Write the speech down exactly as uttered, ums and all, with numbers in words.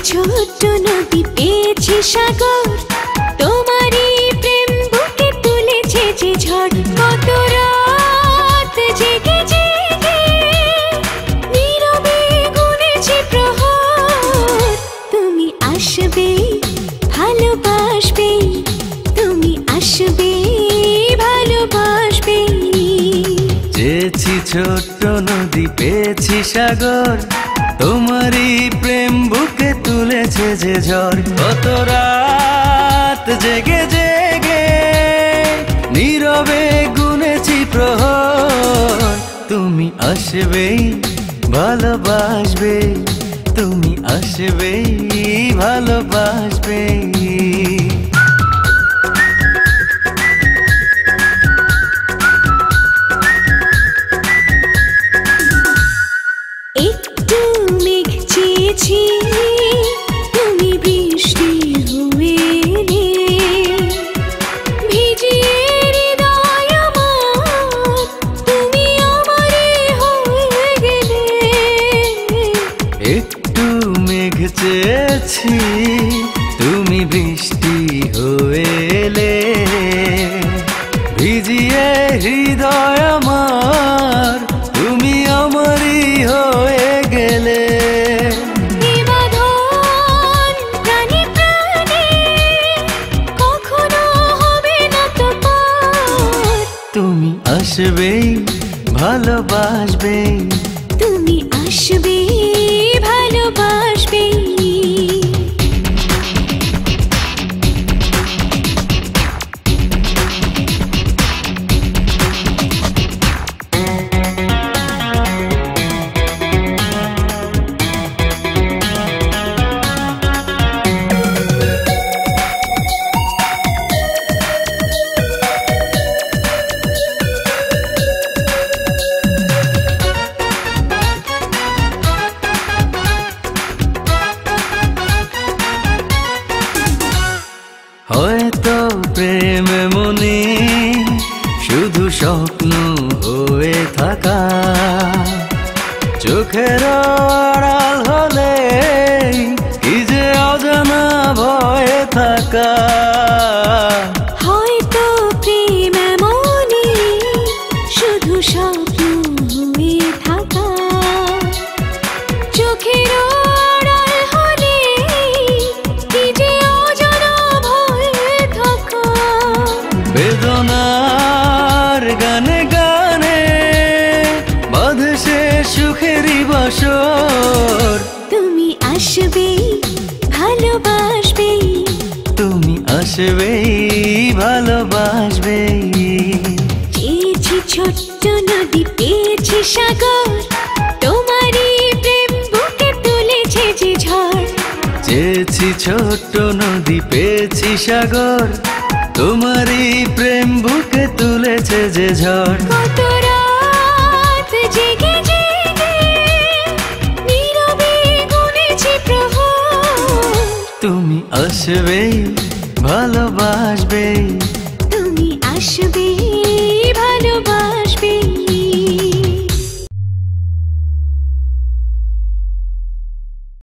ছোট্ট নদী পেয়েছি সাগর, তোমারই প্রেম বুকে তুলেছে যে ঝড়। কত রাত জেগে জেগে নীরবে গুনেছি প্রহর, তুমি আসবে ভালোবাসবে, তুমি আসবে ভালোবাসবে। চেয়েছি ছোট্ট নদী পেয়েছি সাগর, তোমারই প্রেম বুকে তুলেছে যে ঝড়। কত রাত জেগে জেগে নীরবে গুনেছি প্রহর, তুমি আসবে ভালোবাসবে, তুমি আসবে ভালোবাসবে। একটু মেঘ চেয়েছি, তুমি বৃষ্টি হয়ে এলে, ভিজিয়ে হৃদয় আমার, তুমি আমারে হয়ে গেলে। একটু মেঘ চেয়েছি, তুমি বৃষ্টি হয়ে এলে, ভিজিয়ে হৃদয় আমার, তুমি আমারই হয়ে গেলে। এ বাঁধন প্রাণে প্রাণে কখনো হবে না তো পার, তুমি আসবে ভালোবাসবে, তুমি আসবে ভালোবাসবে। হয়তো প্রেম মনে শুধু স্বপ্ন হয়ে থাকা, চোখের আড়াল হলে কি যে অজানা ভয়ে থাকা। হয়তো প্রেম এমনই শুধু স্বপ্ন হয়ে থাকা, চোখের আড়াল হলে কি যে অজানা ভয়ে থাকা। বেদনার গানে গানে বাঁধে সে সুখেরই বাসর, তুমি আসবে ভালোবাসবে, তুমি আসবে ভালোবাসবে। চেয়েছি ছোট্ট নদী পেয়েছি সাগর, তোমারই প্রেম বুকে তুলেছে যে ঝড়। চেয়েছি ছোট্ট নদী পেয়েছি সাগর, তোমারই প্রেম বুকে তুলেছে যে ঝড়। কত রাত জেগে জেগে নীরবে গুনেছি প্রহর, তুমি আসবে ভালোবাসবে, তুমি আসবে